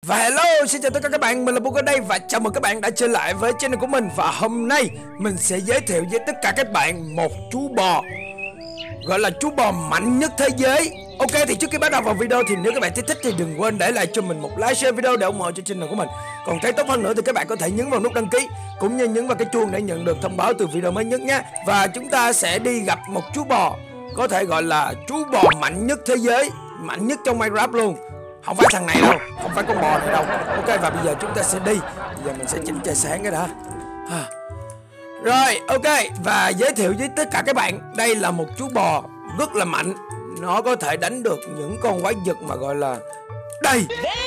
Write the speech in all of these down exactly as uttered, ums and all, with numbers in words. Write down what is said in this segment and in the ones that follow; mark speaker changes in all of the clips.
Speaker 1: Và hello, xin chào tất cả các bạn, mình là Bug ở đây và chào mừng các bạn đã trở lại với channel của mình. Và hôm nay mình sẽ giới thiệu với tất cả các bạn một chú bò, gọi là chú bò mạnh nhất thế giới. Ok, thì trước khi bắt đầu vào video thì nếu các bạn thấy thích thì đừng quên để lại cho mình một like, share video để ủng hộ cho channel của mình. Còn thấy tốt hơn nữa thì các bạn có thể nhấn vào nút đăng ký cũng như nhấn vào cái chuông để nhận được thông báo từ video mới nhất nhé. Và chúng ta sẽ đi gặp một chú bò có thể gọi là chú bò mạnh nhất thế giới, mạnh nhất trong Minecraft luôn. Không phải thằng này đâu, không phải con bò này đâu. Ok, và bây giờ chúng ta sẽ đi. Bây giờ mình sẽ chỉnh trời sáng cái đã. à. Rồi, ok, và giới thiệu với tất cả các bạn, đây là một chú bò rất là mạnh. Nó có thể đánh được những con quái vật mà gọi là... Đây,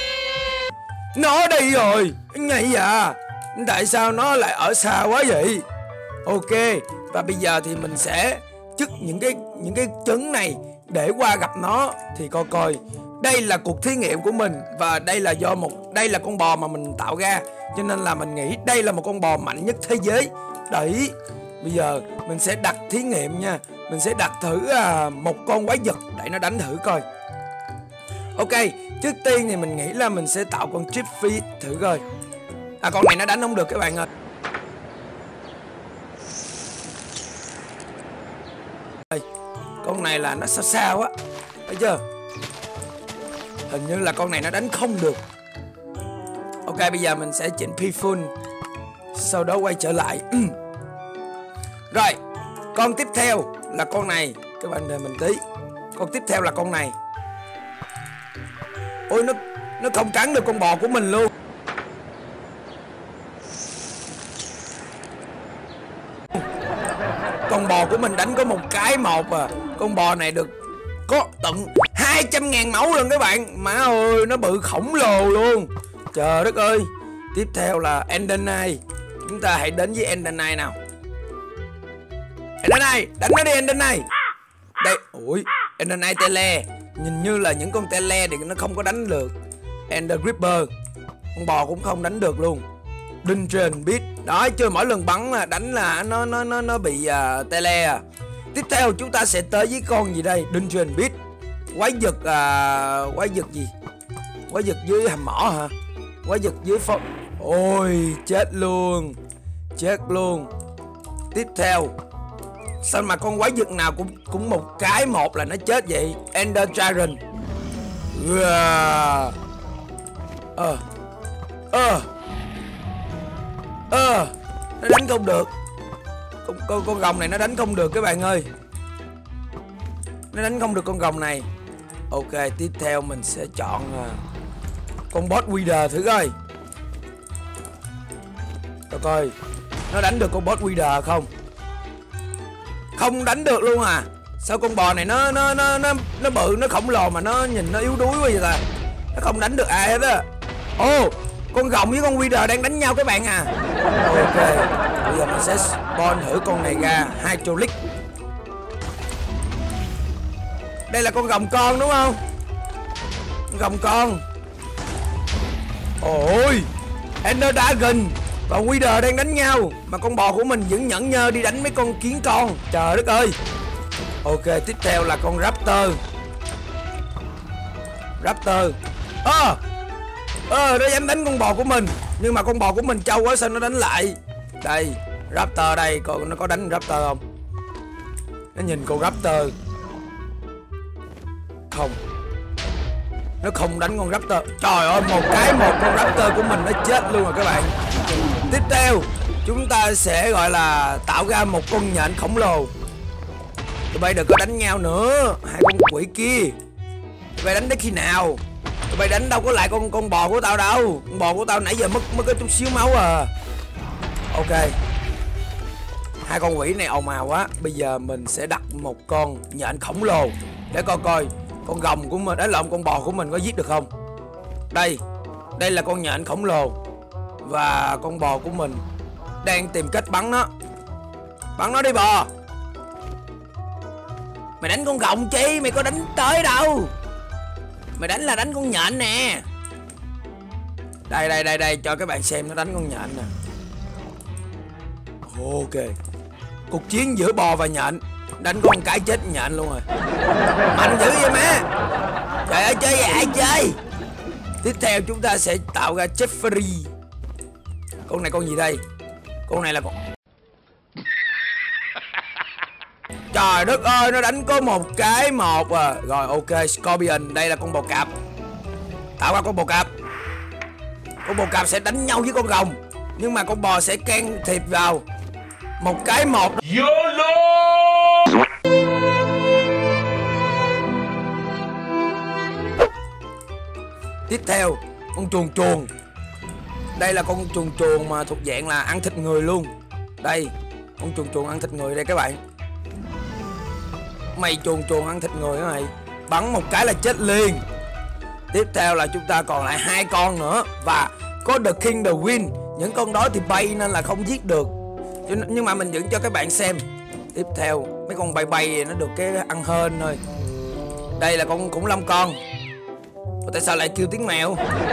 Speaker 1: nó đi rồi. Ngay à, tại sao nó lại ở xa quá vậy? Ok, và bây giờ thì mình sẽ chức những cái những cái trứng này để qua gặp nó. Thì coi coi, đây là cuộc thí nghiệm của mình và đây là do một đây là con bò mà mình tạo ra, cho nên là mình nghĩ đây là một con bò mạnh nhất thế giới. Đấy, bây giờ mình sẽ đặt thí nghiệm nha. Mình sẽ đặt thử à, một con quái vật để nó đánh thử coi. Ok, trước tiên thì mình nghĩ là mình sẽ tạo con Chippy thử coi. À, con này nó đánh không được các bạn ơi. Con này là nó sao sao á, thấy chưa? Hình như là con này nó đánh không được. Ok, bây giờ mình sẽ chỉnh P-Full, sau đó quay trở lại. Rồi, con tiếp theo là con này. Các bạn đợi mình tí. Con tiếp theo là con này. Ôi, nó nó không cắn được con bò của mình luôn. Con bò của mình đánh có một cái một à. Con bò này được có tận hai trăm ngàn máu luôn các bạn. Má ơi, nó bự khổng lồ luôn. Trời đất ơi. Tiếp theo là Enderknight. Chúng ta hãy đến với Enderknight nào. Enderknight, đánh nó đi Enderknight. Đây, ui, Enderknight tele. Nhìn như là những con tele thì nó không có đánh được. Ender Gripper, con bò cũng không đánh được luôn. Dungeon Beat, đó, chơi mỗi lần bắn là đánh là nó nó nó nó bị uh, tele à. Tiếp theo chúng ta sẽ tới với con gì đây? Dungeon Beat. Quái vật uh, quái vật gì? Quái vật dưới hầm mỏ hả? Quái vật dưới phong. Ôi, chết luôn. Chết luôn. Tiếp theo, sao mà con quái vật nào cũng cũng một cái một là nó chết vậy? Ender Dragon. Ờ Ờ Ờ Ờ Nó đánh không được. Con, con, con rồng này nó đánh không được các bạn ơi. Nó đánh không được con rồng này. Ok, tiếp theo mình sẽ chọn uh, con boss Wither thử coi. Coi coi nó đánh được con boss Wither không? Không đánh được luôn à. Sao con bò này nó nó nó nó nó bự, nó khổng lồ mà nó nhìn nó yếu đuối quá vậy ta. Nó không đánh được ai hết á. Ồ, con rồng với con Wither đang đánh nhau các bạn à. Ok, bây giờ mình sẽ spawn thử con này ra. Hydraulic. Đây là con rồng con đúng không? Rồng con. Ôi, Ender Dragon và Wither đang đánh nhau mà con bò của mình vẫn nhẫn nhơ đi đánh mấy con kiến con. Trời đất ơi. Ok, tiếp theo là con Raptor. Raptor. Ơ Ơ à, nó dám đánh con bò của mình. Nhưng mà con bò của mình trâu quá sao nó đánh lại. Đây, Raptor đây, còn nó có đánh Raptor không? Nó nhìn con Raptor. Không. Nó không đánh con Raptor. Trời ơi, một cái một con Raptor của mình nó chết luôn rồi các bạn. Tiếp theo chúng ta sẽ gọi là tạo ra một con nhện khổng lồ. Tụi bay đừng có đánh nhau nữa. Hai con quỷ kia. Tụi bay đánh đến khi nào? Tụi bay đánh đâu có lại con con bò của tao đâu. Con bò của tao nãy giờ mất mất có chút xíu máu à. Ok. Hai con quỷ này ồn ào quá. Bây giờ mình sẽ đặt một con nhện khổng lồ để coi coi con rồng của mình, đấy lộn, con bò của mình có giết được không. Đây, đây là con nhện khổng lồ. Và con bò của mình đang tìm cách bắn nó. Bắn nó đi bò. Mày đánh con rồng chi, mày có đánh tới đâu. Mày đánh là đánh con nhện nè. Đây đây đây đây, cho các bạn xem nó đánh con nhện nè. Ok. Cuộc chiến giữa bò và nhện. Đánh con cái chết nhện luôn rồi. Mạnh dữ vậy má. Trời ơi, chơi vậy ai chơi. Tiếp theo chúng ta sẽ tạo ra Jeffrey. Con này con gì đây? Con này là con... Trời đất ơi, nó đánh có một cái một à. Rồi ok, Scorpion, đây là con bò cạp. Tạo ra con bò cạp. Con bò cạp sẽ đánh nhau với con rồng, nhưng mà con bò sẽ can thiệp vào. Một cái một. YOLO. Tiếp theo, con chuồn chuồn. Đây là con chuồn chuồn mà thuộc dạng là ăn thịt người luôn. Đây, con chuồn chuồn ăn thịt người đây các bạn. Mày chuồn chuồn ăn thịt người đó mày. Bắn một cái là chết liền. Tiếp theo là chúng ta còn lại hai con nữa. Và có The King, The Wind. Những con đó thì bay nên là không giết được, nhưng mà mình vẫn cho các bạn xem. Tiếp theo mấy con bay bay nó được cái ăn hên thôi. Đây là con khủng long con. Ủa, tại sao lại kêu tiếng mèo?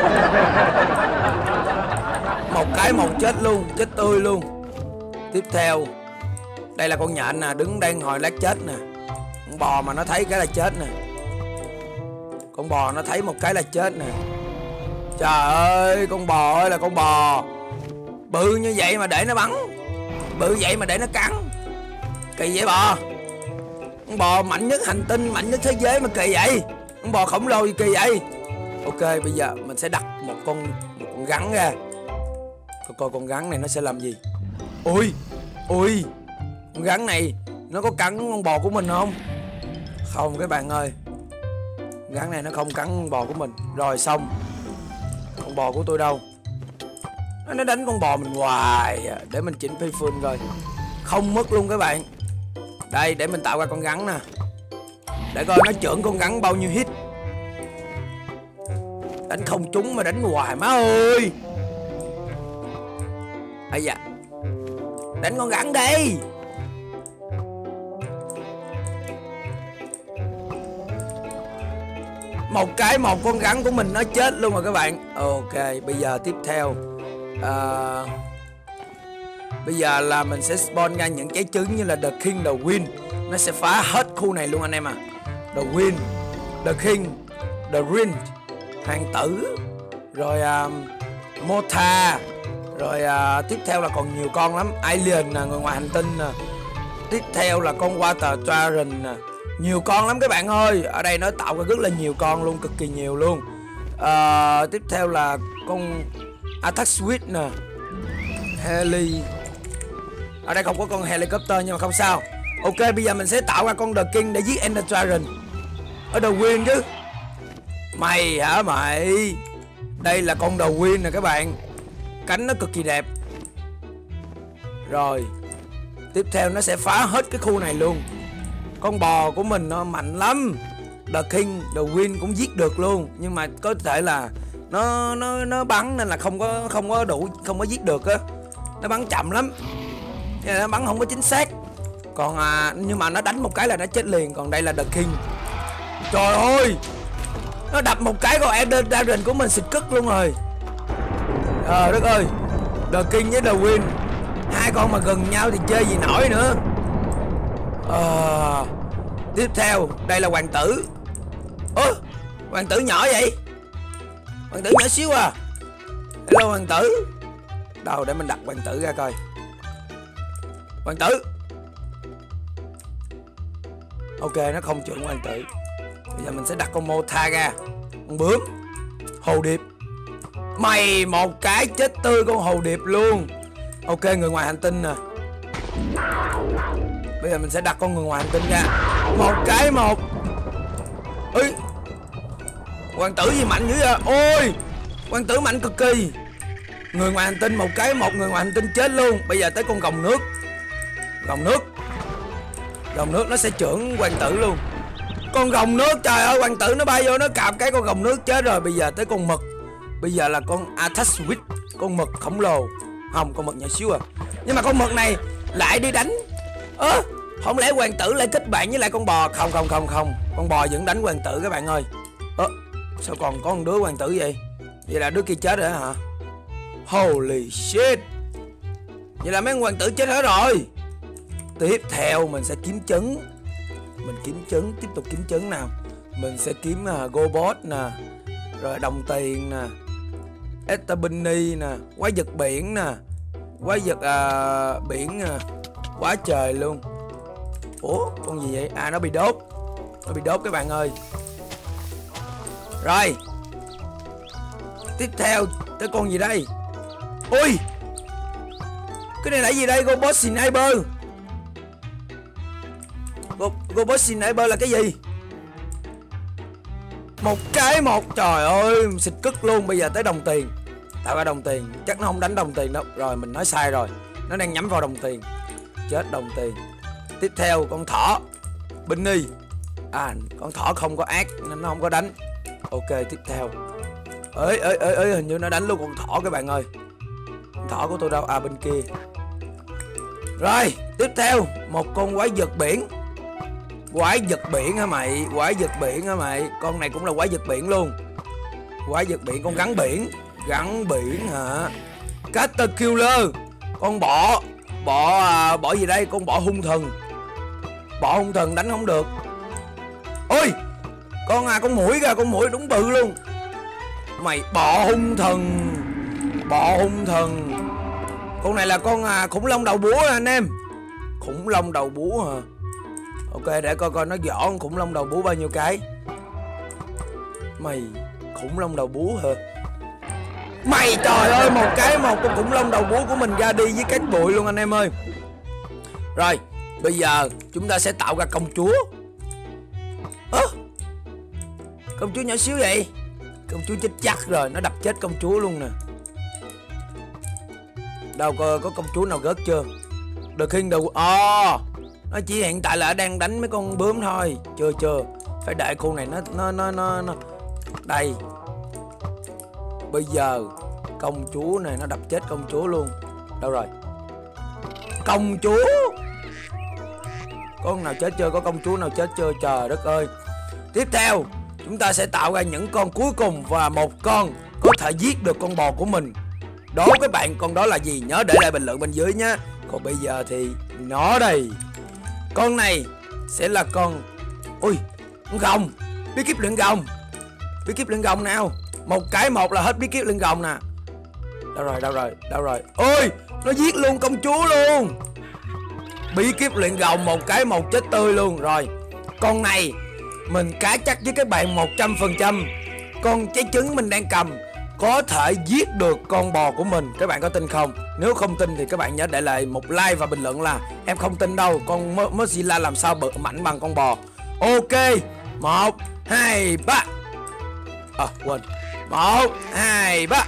Speaker 1: Một cái một chết luôn, chết tươi luôn. Tiếp theo đây là con nhện nè, đứng đang hồi lát chết nè. Con bò mà nó thấy cái là chết nè. Con bò nó thấy một cái là chết nè. Trời ơi, con bò ơi là con bò. Bự như vậy mà để nó bắn, bự vậy mà để nó cắn. Kỳ vậy bò. Con bò mạnh nhất hành tinh, mạnh nhất thế giới mà kỳ vậy. Con bò khổng lồ gì kỳ vậy. Ok, bây giờ mình sẽ đặt một con một con rắn ra. Coi coi con rắn này nó sẽ làm gì. Ui, ui, con rắn này nó có cắn con bò của mình không? Không các bạn ơi, rắn này nó không cắn con bò của mình. Rồi xong. Con bò của tôi đâu? Nó đánh con bò mình hoài. Để mình chỉnh Payphone rồi. Không mất luôn các bạn. Đây, để mình tạo ra con rắn nè, để coi nó trưởng con rắn bao nhiêu hit. Đánh không trúng mà đánh hoài má ơi. Ây da, đánh con rắn đi. Một cái một con rắn của mình nó chết luôn rồi các bạn. Ok, bây giờ tiếp theo à, bây giờ là mình sẽ spawn ra những trái trứng như là The King, The Wind. Nó sẽ phá hết khu này luôn anh em à. The Wind, The King, The Wind, Hoàng tử, rồi uh, Motha. Rồi uh, tiếp theo là còn nhiều con lắm. Alien nè, người ngoài hành tinh nè. Tiếp theo là con Water Dragon nè. Nhiều con lắm các bạn ơi. Ở đây nó tạo ra rất là nhiều con luôn, cực kỳ nhiều luôn. uh, Tiếp theo là con Attack Switch nè, Heli. Ở đây không có con helicopter nhưng mà không sao. Ok, bây giờ mình sẽ tạo ra con The King để giết Ender Dragon. Ở The Wind chứ. Mày hả mày? Đây là con The Wind nè các bạn. Cánh nó cực kỳ đẹp. Rồi tiếp theo nó sẽ phá hết cái khu này luôn. Con bò của mình nó mạnh lắm. The King, The Wind cũng giết được luôn, nhưng mà có thể là nó nó nó bắn nên là không có không có đủ, không có giết được á. Nó bắn chậm lắm, nó bắn không có chính xác. Còn à, nhưng mà nó đánh một cái là nó chết liền. Còn đây là The King. Trời ơi, nó đập một cái con Ender Dragon của mình xịt cất luôn rồi. Trời đất ơi, The King với The Wind, hai con mà gần nhau thì chơi gì nổi nữa. à, Tiếp theo đây là hoàng tử. Ơ, hoàng tử nhỏ vậy? Hoàng tử nhỏ xíu à. Hello hoàng tử. Đâu để mình đặt hoàng tử ra coi. Hoàng tử. Ok, nó không trưởng hoàng tử. Bây giờ mình sẽ đặt con Motha ra. Con bướm, hồ điệp. Mày một cái chết tươi con hồ điệp luôn. Ok, người ngoài hành tinh nè. Bây giờ mình sẽ đặt con người ngoài hành tinh ra. Một cái một. Ê, hoàng tử gì mạnh dữ vậy? Ôi, hoàng tử mạnh cực kỳ. Người ngoài hành tinh một cái một, người ngoài hành tinh chết luôn. Bây giờ tới con rồng nước. Rồng nước. Rồng nước nó sẽ trưởng hoàng tử luôn. Con rồng nước, trời ơi, hoàng tử nó bay vô nó cạp cái con rồng nước chết rồi. Bây giờ tới con mực. Bây giờ là con Attack Switch, con mực khổng lồ. Không, con mực nhỏ xíu à. Nhưng mà con mực này lại đi đánh. Ơ, à, không lẽ hoàng tử lại kết bạn với lại con bò? Không không không không, con bò vẫn đánh hoàng tử các bạn ơi. Ơ, à, sao còn có một đứa hoàng tử vậy? Vậy là đứa kia chết rồi hả? Holy shit. Vậy là mấy hoàng tử chết hết rồi. Tiếp theo mình sẽ kiếm trứng. Mình kiếm trứng, tiếp tục kiếm trứng nào. Mình sẽ kiếm uh, Gobot nè. Rồi đồng tiền nè, Etabini nè, quái vật biển nè, quái vật à, biển nè, quá trời luôn. Ủa con gì vậy? À nó bị đốt, nó bị đốt các bạn ơi. Rồi tiếp theo tới con gì đây? Ui, cái này là gì đây? Robot Sniper. Robot Sniper là cái gì? Một cái một, trời ơi xịt cức luôn. Bây giờ tới đồng tiền, tạo ra đồng tiền. Chắc nó không đánh đồng tiền đâu. Rồi mình nói sai rồi, nó đang nhắm vào đồng tiền. Chết đồng tiền. Tiếp theo con thỏ Benny. À con thỏ không có ác nên nó không có đánh. Ok tiếp theo. Ơi ơi ơi ơi, hình như nó đánh luôn con thỏ các bạn ơi. Con thỏ của tôi đâu? À bên kia. Rồi tiếp theo một con quái vật biển. Quái vật biển hả mày? Quái vật biển hả mày? Con này cũng là quái vật biển luôn. Quái vật biển, con rắn biển. Rắn biển hả? Caterpillar. Con bọ. Bọ à, bọ gì đây? Con bọ hung thần. Bọ hung thần đánh không được. Ôi, con à con muỗi kìa, con muỗi đúng bự luôn. Mày bọ hung thần. Bọ hung thần. Con này là con à, khủng long đầu búa anh em. Khủng long đầu búa hả? Ok để coi coi nó vỏ con khủng long đầu búa bao nhiêu cái. Mày khủng long đầu búa hả? Mày trời ơi, một cái một con khủng long đầu búa của mình ra đi với cái bụi luôn anh em ơi. Rồi bây giờ chúng ta sẽ tạo ra công chúa. Ơ à, công chúa nhỏ xíu vậy. Công chúa chết chắc rồi, nó đập chết công chúa luôn nè. Đâu có, có công chúa nào rớt chưa? The King đầu. Ồ, nó chỉ hiện tại là đang đánh mấy con bướm thôi. Chưa chưa, phải đợi con này nó nó nó nó, nó. Đây. Bây giờ công chúa này nó đập chết công chúa luôn. Đâu rồi? Công chúa. Con nào chết chưa? Có công chúa nào chết chưa? Trời đất ơi. Tiếp theo chúng ta sẽ tạo ra những con cuối cùng. Và một con có thể giết được con bò của mình. Đố các bạn con đó là gì? Nhớ để lại bình luận bên dưới nhé. Còn bây giờ thì nó đây. Con này sẽ là con. Ui, con rồng. Bí kíp luyện rồng. Bí kíp luyện rồng nào. Một cái một là hết bí kíp luyện rồng nè. Đâu rồi, đâu rồi, đâu rồi. Ôi, nó giết luôn công chúa luôn. Bí kíp luyện rồng một cái một chết tươi luôn. Rồi, con này mình cá chắc với các bạn một trăm phần trăm con trái trứng mình đang cầm có thể giết được con bò của mình. Các bạn có tin không? Nếu không tin thì các bạn nhớ để lại một like và bình luận là em không tin đâu, con Mozilla làm sao bự mạnh bằng con bò. Ok, một, hai, ba. À quên. Một, hai, ba.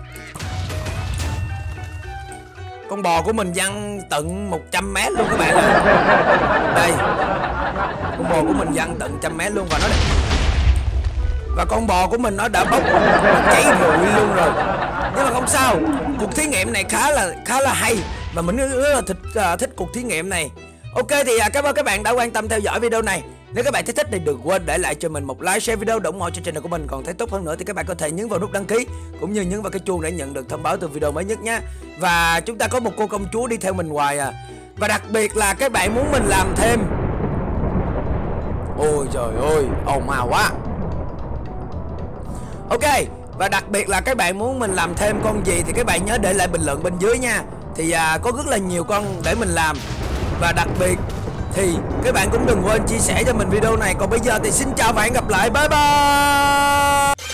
Speaker 1: Con bò của mình văng tận một trăm mét luôn các bạn ơi. Đây. Con bò của mình văng tận trăm mét luôn. Và nó Và con bò của mình nó đã bốc, nó cháy rụi luôn rồi. Nhưng mà không sao, cuộc thí nghiệm này khá là khá là hay và mình rất là thích uh, thích cuộc thí nghiệm này. Ok thì uh, cảm ơn các bạn đã quan tâm theo dõi video này. Nếu các bạn thấy thích thì đừng quên để lại cho mình một like, share video để ủng hộ cho channel của mình. Còn thấy tốt hơn nữa thì các bạn có thể nhấn vào nút đăng ký cũng như nhấn vào cái chuông để nhận được thông báo từ video mới nhất nhé. Và chúng ta có một cô công chúa đi theo mình hoài à. Và đặc biệt là các bạn muốn mình làm thêm. Ôi trời ơi, ồn ào quá. Ok, và đặc biệt là các bạn muốn mình làm thêm con gì thì các bạn nhớ để lại bình luận bên dưới nha. Thì à, có rất là nhiều con để mình làm. Và đặc biệt thì các bạn cũng đừng quên chia sẻ cho mình video này. Còn bây giờ thì xin chào và hẹn gặp lại. Bye bye.